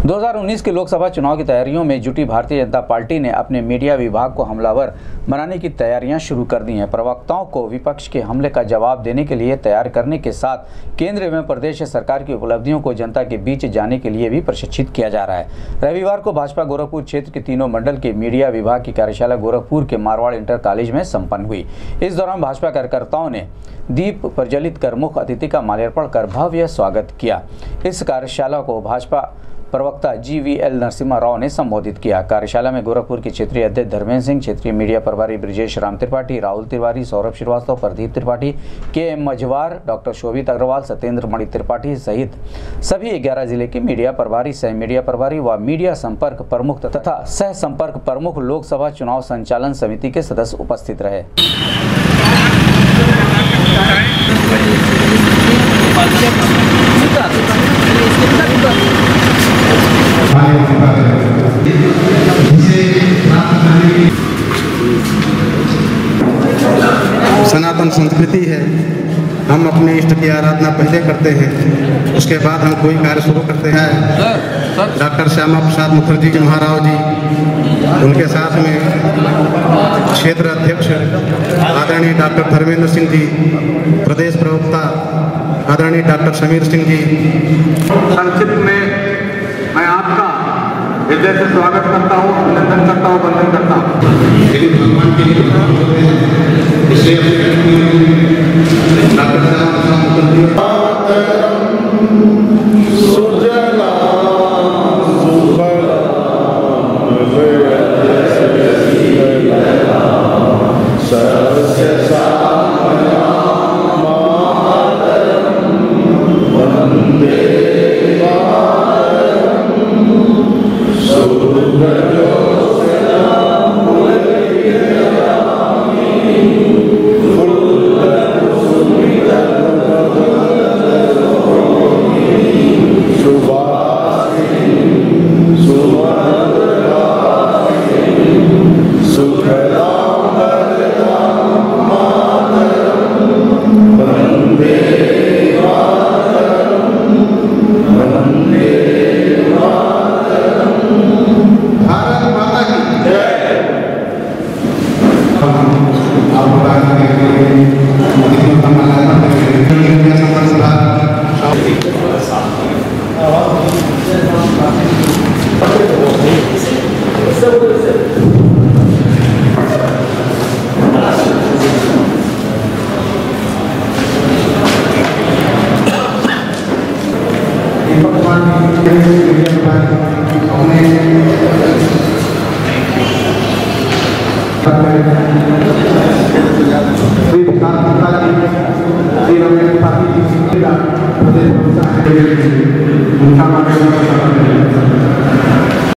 2019 के लोकसभा चुनाव की तैयारियों में जुटी भारतीय जनता पार्टी ने अपने मीडिया विभाग को हमलावर बनाने की तैयारियां शुरू कर दी हैं। प्रवक्ताओं को विपक्ष के हमले का जवाब देने के लिए तैयार करने के साथ केंद्र एवं प्रदेश सरकार की उपलब्धियों को जनता के बीच जाने के लिए भी प्रशिक्षित किया जा रहा है। रविवार को भाजपा गोरखपुर क्षेत्र के तीनों मंडल के मीडिया विभाग की कार्यशाला गोरखपुर के मारवाड़ इंटर कॉलेज में संपन्न हुई। इस दौरान भाजपा कार्यकर्ताओं ने दीप प्रज्वलित कर मुख्य अतिथि का माल्यार्पण कर भव्य स्वागत किया। इस कार्यशाला को भाजपा प्रवक्ता GVL नरसिम्हा राव ने संबोधित किया। कार्यशाला में गोरखपुर के क्षेत्रीय अध्यक्ष धर्मेंद्र सिंह, क्षेत्रीय मीडिया प्रभारी ब्रिजेश राम त्रिपाठी, राहुल तिवारी, सौरभ श्रीवास्तव, प्रदीप त्रिपाठी, KM मझवार, डॉक्टर शोभित अग्रवाल, सत्येंद्र मणि त्रिपाठी सहित सभी 11 जिले के मीडिया प्रभारी, सह मीडिया प्रभारी व मीडिया संपर्क प्रमुख तथा सह संपर्क प्रमुख लोकसभा चुनाव संचालन समिति के सदस्य उपस्थित रहे। सनातन संस्कृति है। हम अपने इष्ट की आराधना पहले करते हैं, उसके बाद हम कोई कार्य शुरू करते हैं। डॉक्टर श्यामा प्रसाद मुखर्जी जी महाराव जी, उनके साथ में क्षेत्र अध्यक्ष आदरणीय डॉक्टर धर्मेंद्र सिंह जी, प्रदेश प्रवक्ता आदरणीय डॉक्टर समीर सिंह जी। संक्षिप्त में मैं आपका हृदय से स्वागत करता हूँ, अभिनंदन करता हूँ, वंदन करता हूँ। भगवान के लिए उनका